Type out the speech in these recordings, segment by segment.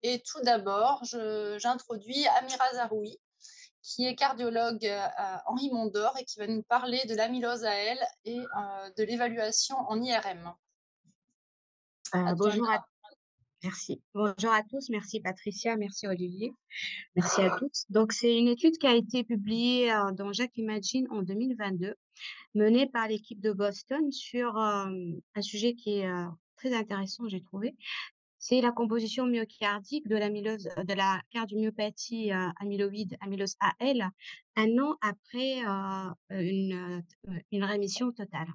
Et tout d'abord, j'introduis Amira Zaroui, qui est cardiologue à Henri Mondor et qui va nous parler de l'amylose AL et de l'évaluation en IRM. À toi, Bonjour à Amira. Merci. Bonjour à tous, merci Patricia, merci Olivier, merci à tous. Donc c'est une étude qui a été publiée, dans JACC Imagine en 2022, menée par l'équipe de Boston sur, un sujet qui est, très intéressant, j'ai trouvé. C'est la composition myocardique de l'amylose, de la cardiomyopathie, amyloïde, amylose AL, 1 an après, une rémission totale.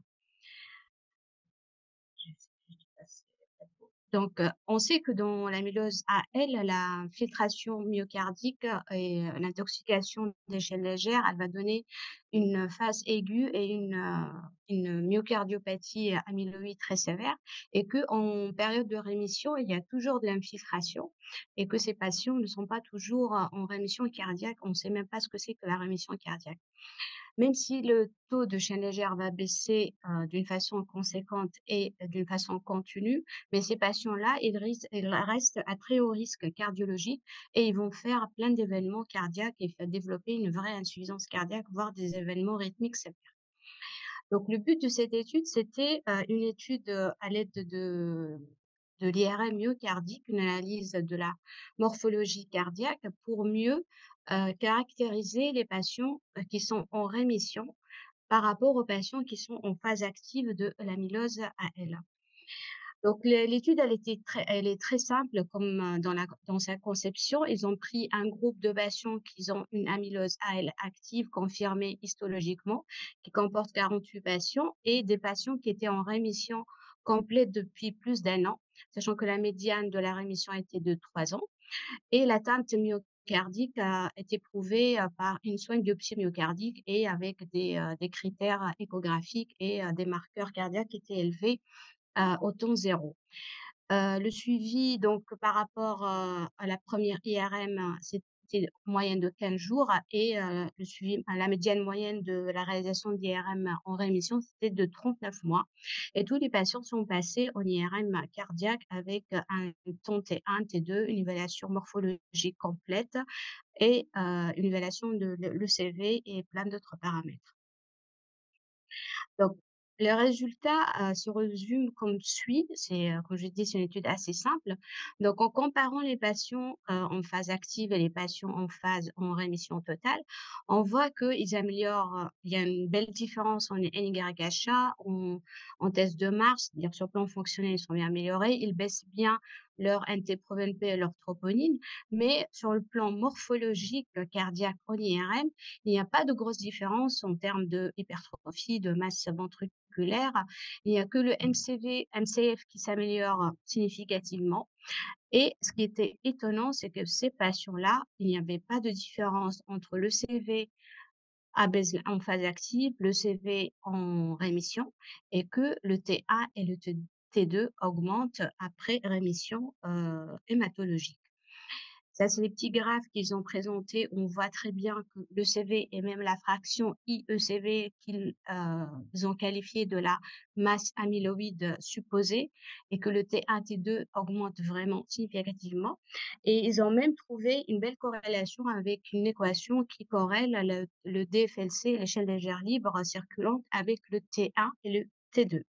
Donc, on sait que dans l'amylose AL, la filtration myocardique et l'intoxication des chaînes légères, elle va donner une phase aiguë et une myocardiopathie amyloïde très sévère et que en période de rémission, il y a toujours de l'infiltration et que ces patients ne sont pas toujours, en rémission cardiaque. On ne sait même pas ce que c'est que la rémission cardiaque. Même si le taux de chaîne légère va baisser, d'une façon conséquente et d'une façon continue, mais ces patients-là, ils restent à très haut risque cardiologique et ils vont faire plein d'événements cardiaques et développer une vraie insuffisance cardiaque, voire des événements rythmiques sévères. Donc le but de cette étude, c'était, une étude, à l'aide de l'IRM myocardique, une analyse de la morphologie cardiaque pour mieux, caractériser les patients, qui sont en rémission par rapport aux patients qui sont en phase active de l'amylose AL. Donc l'étude, elle est très simple comme, dans sa conception. Ils ont pris un groupe de patients qui ont une amylose AL active confirmée histologiquement, qui comporte 48 patients et des patients qui étaient en rémission complète depuis plus d'1 an, sachant que la médiane de la rémission était de 3 ans et l'atteinte myocardique a été prouvée, par une soin de biopsie myocardique et avec des critères échographiques et des marqueurs cardiaques qui étaient élevés au temps 0. Le suivi donc par rapport, à la première IRM, c'était moyenne de 15 jours et le suivi la médiane moyenne de la réalisation d'IRM en rémission, c'était de 39 mois et tous les patients sont passés en IRM cardiaque avec, un temps T1, T2, une évaluation morphologique complète et une évaluation de l'ECV et plein d'autres paramètres. Donc, les résultats, se résument comme suit. C'est, comme je dis, c'est une étude assez simple. Donc, en comparant les patients, en phase active et les patients en phase en rémission totale, on voit qu'ils améliorent, il y a une belle différence en NYHA, en test de Mars, c'est-à-dire sur le plan fonctionnel, ils sont bien améliorés. Ils baissent bien leur NT-proBNP et leur troponine, mais sur le plan morphologique, cardiaque en IRM, il n'y a pas de grosse différence en termes de hypertrophie, de masse ventriculaire. Il n'y a que le MCV, MCF qui s'améliore significativement. Et ce qui était étonnant, c'est que ces patients-là, il n'y avait pas de différence entre le CV en phase active, le CV en rémission, et que le T1 et le T2 augmentent après rémission hématologique. Ça, c'est les petits graphes qu'ils ont présentés. On voit très bien que le CV et même la fraction IECV qu'ils, ils ont qualifié de la masse amyloïde supposée et que le T1, T2 augmente vraiment significativement et ils ont même trouvé une belle corrélation avec une équation qui corrèle le DFLC, l'échelle légère libre circulante, avec le T1 et le T2.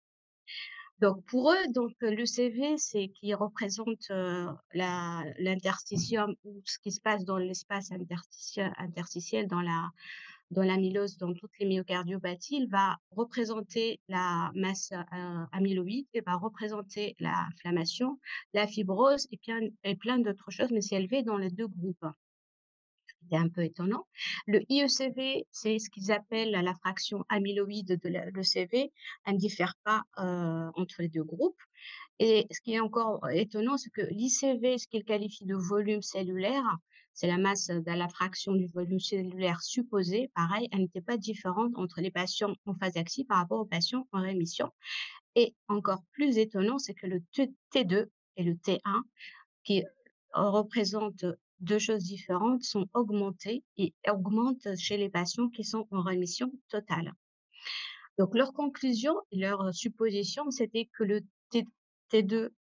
Donc pour eux, l'ECV, c'est qui représente, l'interstitium ou ce qui se passe dans l'espace interstitiel dans l'amylose, dans toutes les myocardiopathies. Il va représenter la masse, amyloïde, il va représenter l'inflammation, la fibrose et plein d'autres choses, mais c'est élevé dans les 2 groupes. C'était un peu étonnant. Le IECV, c'est ce qu'ils appellent la fraction amyloïde de l'ECV, elle ne diffère pas, entre les 2 groupes et ce qui est encore étonnant, c'est que l'ICV, ce qu'ils qualifient de volume cellulaire, c'est la masse de la fraction du volume cellulaire supposé. Pareil, elle n'était pas différente entre les patients en phase active par rapport aux patients en rémission et encore plus étonnant, c'est que le T2 et le T1 qui représentent 2 choses différentes, sont augmentés et augmentent chez les patients qui sont en rémission totale. Donc leur conclusion, leur supposition, c'était que le T2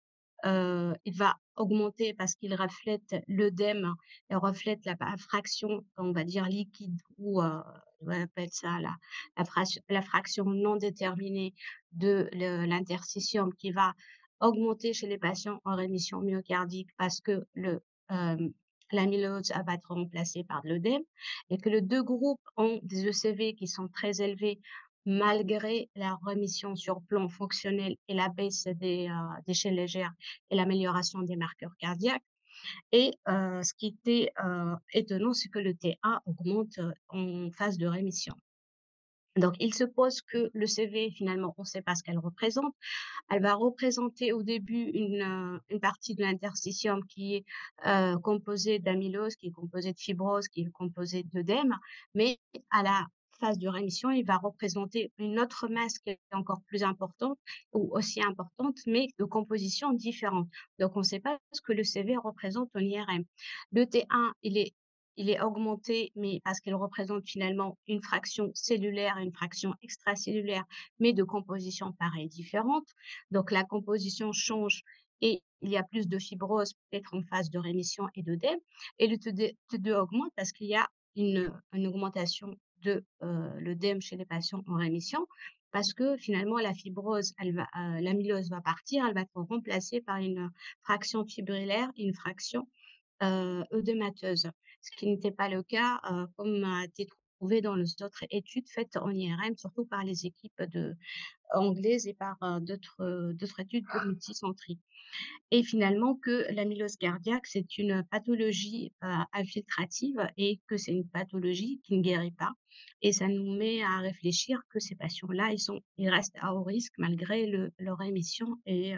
il va augmenter parce qu'il reflète l'œdème et reflète la fraction, on va dire liquide ou, on appelle ça la fraction non déterminée de l'interstitium qui va augmenter chez les patients en rémission myocardique parce que l'amylose va être remplacée par de l'œdème et que les 2 groupes ont des ECV qui sont très élevés malgré la rémission sur plan fonctionnel et la baisse des chaînes légères et l'amélioration des marqueurs cardiaques et ce qui était, étonnant, c'est que le TA augmente, en phase de rémission. Donc il se pose que le CV finalement, on ne sait pas ce qu'elle représente. Elle va représenter au début une partie de l'interstitium qui est, composée d'amylose, qui est composée de fibrose, qui est composée d'œdème, mais à la phase de rémission, il va représenter une autre masse qui est encore plus importante ou aussi importante, mais de composition différente. Donc on ne sait pas ce que le CV représente en IRM. Le T1, il est augmenté, mais parce qu'il représente finalement une fraction cellulaire et une fraction extracellulaire, mais de composition pareille différente. Donc la composition change et il y a plus de fibrose, peut-être en phase de rémission et d'œdème et le T2 augmente parce qu'il y a une augmentation de, l'œdème chez les patients en rémission parce que finalement la fibrose, l'amylose va partir, elle va être remplacée par une fraction fibrillaire et une fraction, œdémateuse. Ce qui n'était pas le cas, comme a été trouvé dans les autres études faites en IRM, surtout par les équipes anglaises et par, d'autres études multicentriques et finalement que l'amylose cardiaque, c'est une pathologie, infiltrative et que c'est une pathologie qui ne guérit pas et ça nous met à réfléchir que ces patients-là, ils restent à haut risque malgré leur rémission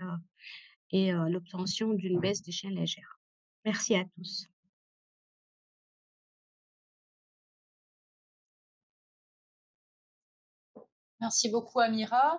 et l'obtention d'une baisse des chaînes légères. Merci à tous. Merci beaucoup Amira.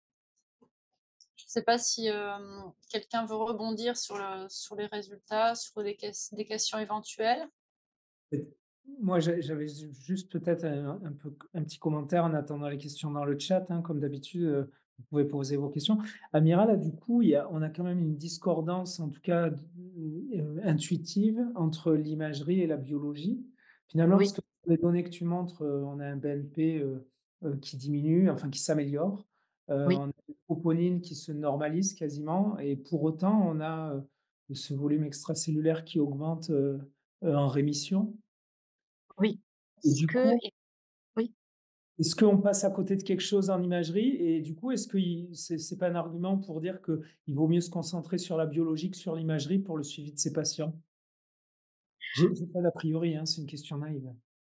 Je ne sais pas si, quelqu'un veut rebondir sur les résultats, sur des questions éventuelles? Et moi, j'avais juste peut-être un petit commentaire en attendant les questions dans le chat, hein, comme d'habitude, vous pouvez poser vos questions. Amira, là, du coup, on a quand même une discordance, en tout cas, intuitive entre l'imagerie et la biologie. Finalement, parce Oui, que les données que tu montres, on a un BNP, qui diminue, enfin qui s'améliore. oui, On a une troponine qui se normalise quasiment et pour autant, on a, ce volume extracellulaire qui augmente, en rémission. oui. Et Ce du que coup, et oui. est-ce qu'on passe à côté de quelque chose en imagerie? Et du coup, est-ce que c'est pas un argument pour dire qu'il vaut mieux se concentrer sur la biologie que sur l'imagerie pour le suivi de ces patients? J'ai pas d'a priori, hein, c'est une question naïve.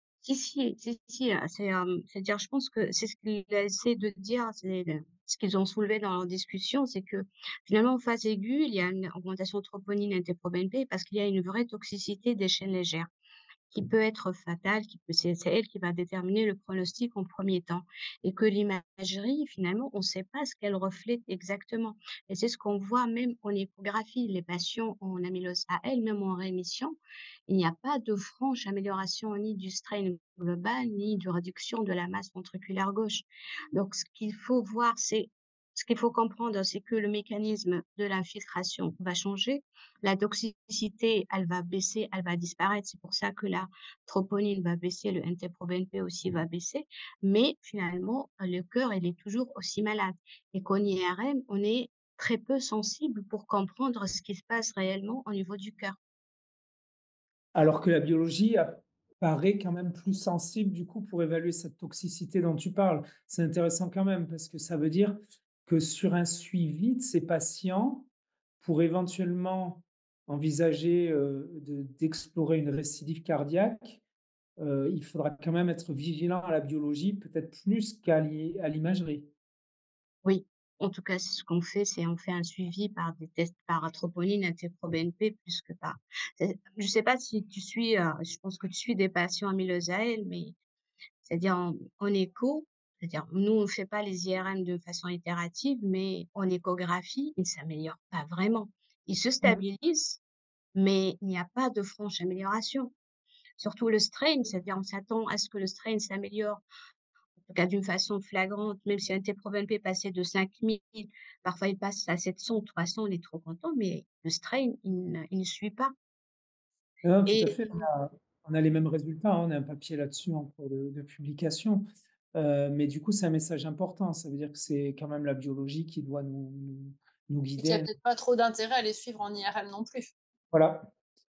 Si, c'est-à-dire je pense que c'est ce qu'il essaie de dire, c'est le ce qu'ils ont soulevé dans leur discussion, c'est que finalement en phase aiguë, il y a une augmentation de troponine et NT-proBNP parce qu'il y a une vraie toxicité des chaînes légères. Qui peut être fatale, qui peut c'est elle qui va déterminer le pronostic en premier temps et que l'imagerie, finalement, on ne sait pas ce qu'elle reflète exactement et c'est ce qu'on voit même en échographie. Les patients en amylose AL, même en rémission, il n'y a pas de franche amélioration ni du strain global, ni de réduction de la masse ventriculaire gauche. Donc ce qu'il faut comprendre, c'est que le mécanisme de l'infiltration va changer, la toxicité, elle va baisser, elle va disparaître. C'est pour ça que la troponine va baisser, le NT-proBNP aussi va baisser. Mais finalement, le cœur, il est toujours aussi malade. Et qu'en IRM, on est très peu sensible pour comprendre ce qui se passe réellement au niveau du cœur. Alors que la biologie paraît quand même plus sensible, du coup, pour évaluer cette toxicité dont tu parles. C'est intéressant quand même parce que ça veut dire que sur un suivi de ces patients, pour éventuellement envisager, d'explorer une récidive cardiaque, il faudra quand même être vigilant à la biologie, peut-être plus à l'imagerie. Oui, en tout cas, c'est ce qu'on fait, c'est on fait un suivi par des tests par troponine, NT-proBNP plus que par je sais pas si tu suis, je pense que tu suis des patients amylose AL, mais c'est-à-dire en écho, c'est-à-dire nous, on ne fait pas les IRM de façon itérative, mais en échographie, ils ne s'améliorent pas vraiment. Ils se Mmh. stabilisent, mais il n'y a pas de franche amélioration. Surtout le strain, c'est-à-dire on s'attend à ce que le strain s'améliore tout cas d'une façon flagrante, même si un T-proBNP passait de 5 000, parfois il passe à 700, 300, on est trop content, mais le strain, il ne suit pas Non, tout à et fait, on a les mêmes résultats, hein, on a un papier là-dessus en cours de publication. Mais du coup, c'est un message important. Ça veut dire que c'est quand même la biologie qui doit nous et qu'il y a guider. peut-être pas trop d'intérêt à les suivre en IRM non plus. Voilà.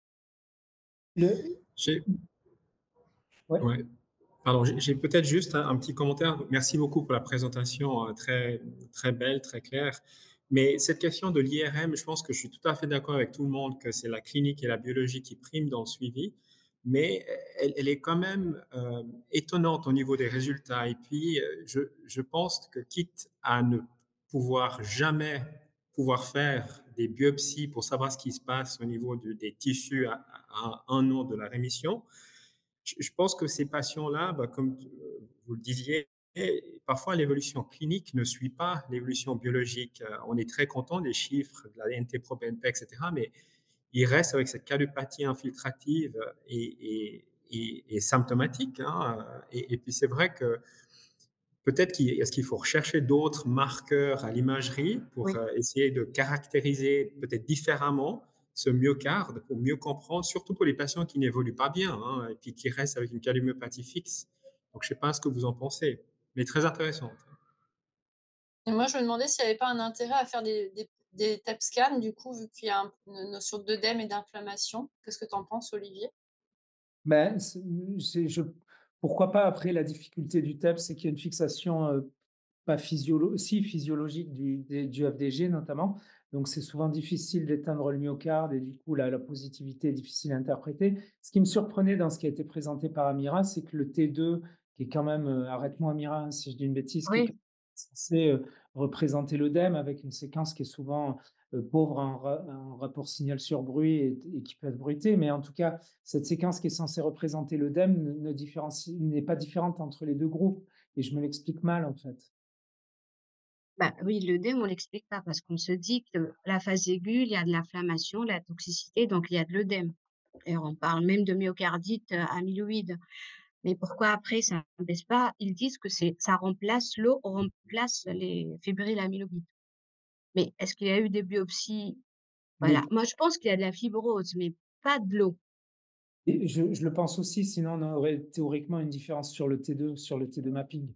Le J'ai Ouais. ouais, pardon, j'ai peut-être juste un petit commentaire. Merci beaucoup pour la présentation, très très belle, très claire. Mais cette question de l'IRM, je pense que je suis tout à fait d'accord avec tout le monde que c'est la clinique et la biologie qui priment dans le suivi, mais elle est quand même, étonnante au niveau des résultats et puis, je pense que quitte à ne pouvoir jamais pouvoir faire des biopsies pour savoir ce qui se passe au niveau des tissus à 1 an de la rémission, je pense que ces patients-là, bah, comme vous le disiez, parfois l'évolution clinique ne suit pas l'évolution biologique. On est très content des chiffres de la NT-proBNP, etc., mais ils restent avec cette cardiopathie infiltrative et symptomatique, hein. Et puis c'est vrai que peut-être est-ce qu'il faut rechercher d'autres marqueurs à l'imagerie pour oui. essayer de caractériser peut-être différemment ce myocarde pour mieux comprendre, surtout pour les patients qui n'évoluent pas bien, hein, et puis qui restent avec une cardiomyopathie fixe. Donc, je ne sais pas ce que vous en pensez, mais très intéressante. Et moi, je me demandais s'il y avait pas un intérêt à faire des TEP scans, du coup, vu qu'il y a une notion d'œdème et d'inflammation. Qu'est-ce que tu en penses, Olivier? Ben, c'est je pourquoi pas? Après, la difficulté du TEP, c'est qu'il y a une fixation, pas physiologique du FDG notamment, donc c'est souvent difficile d'éteindre le myocarde et du coup la positivité est difficile à interpréter. Ce qui me surprenait dans ce qui a été présenté par Amira, c'est que le T2 qui est quand même, arrête-moi Amira, hein, si je dis une bêtise, qui est Oui, censé, représenter l'œdème avec une séquence qui est souvent, pauvre en rapport signal sur bruit et qui peut être bruitée. Mais en tout cas, cette séquence qui est censée représenter l'œdème n'est pas différente entre les 2 groupes et je me l'explique mal en fait. bah, oui, l'œdème, on l'explique pas parce qu'on se dit que la phase aiguë, il y a de l'inflammation, la toxicité, donc il y a de l'œdème et on parle même de myocardite, amyloïde. Mais pourquoi après ça ne baisse pas? Ils disent que ça remplace l'eau remplace les fibrilles amyloïdes. Mais est-ce qu'il y a eu des biopsies? Voilà. Les Moi, je pense qu'il y a de la fibrose, mais pas de l'eau. Et je le pense aussi, sinon on aurait théoriquement une différence sur le T2, sur le T2 mapping.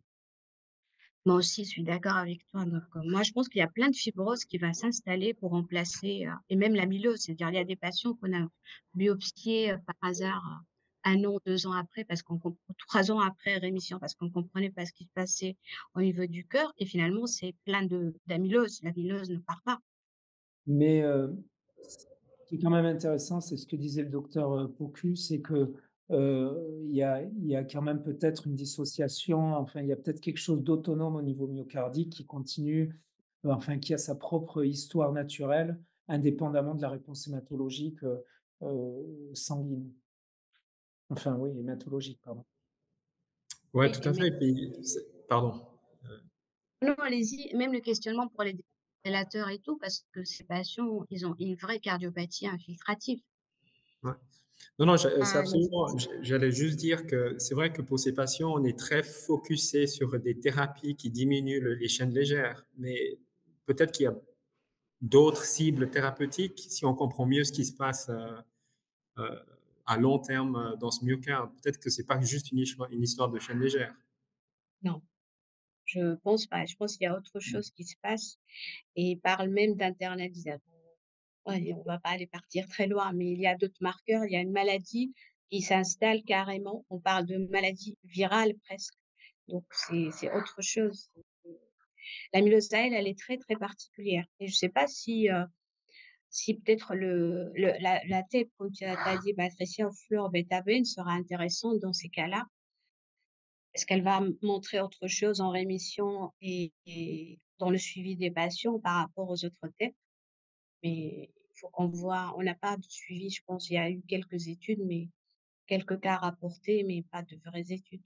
Moi aussi, je suis d'accord avec toi. Donc, moi, je pense qu'il y a plein de fibrose qui va s'installer pour remplacer, et même l'amylose. C'est-à-dire, il y a des patients qu'on a biopsiés, par hasard, 1 an, 2 ans après parce qu'on comp 3 ans après rémission, parce qu'on comprenait pas ce qui se passait au niveau du cœur et finalement, c'est plein d'amylose. L'amylose ne part pas. Mais, ce qui est quand même intéressant, c'est ce que disait le docteur, Pocu, c'est que, il y a quand même peut-être une dissociation, enfin, il y a peut-être quelque chose d'autonome au niveau myocardique qui continue, enfin, qui a sa propre histoire naturelle, indépendamment de la réponse hématologique, sanguine. Enfin oui, hématologique, pardon. Ouais, Oui tout et à mais fait. Et puis, pardon. non, allez-y, même le questionnement pour les défibrillateurs et tout, parce que ces patients, ils ont une vraie cardiopathie infiltrative. Ouais. Non, non, c'est Ah, absolument. J'allais juste dire que c'est vrai que pour ces patients, on est très focusé sur des thérapies qui diminuent les chaînes légères, mais peut-être qu'il y a d'autres cibles thérapeutiques si on comprend mieux ce qui se passe euh, à long terme dans ce myocarde. Peut-être que c'est pas juste une histoire de chaîne légère. non, je pense pas. Je pense qu'il y a autre chose qui se passe et ils parlent même d'internalisation. Ouais, on va pas aller partir très loin, mais il y a d'autres marqueurs. Il y a une maladie qui s'installe carrément. On parle de maladie virale presque. Donc c'est autre chose. L'amylose elle est très, très particulière et je sais pas si peut-être la TEP, comme tu as dit, Patricia, au fluorobétabène sera intéressante dans ces cas-là. Est-ce qu'elle va montrer autre chose en rémission et dans le suivi des patients par rapport aux autres TEP? Mais il faut qu'on voit on n'a pas de suivi, je pense. Il y a eu quelques études, mais quelques cas rapportés, mais pas de vraies études.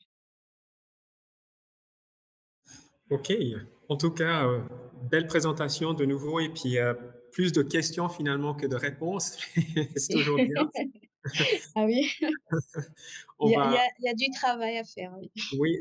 Ok. En tout cas, belle présentation de nouveau et puis plus de questions finalement que de réponses. C'est toujours bien. Ah oui, On va, il y a du travail à faire, oui. oui,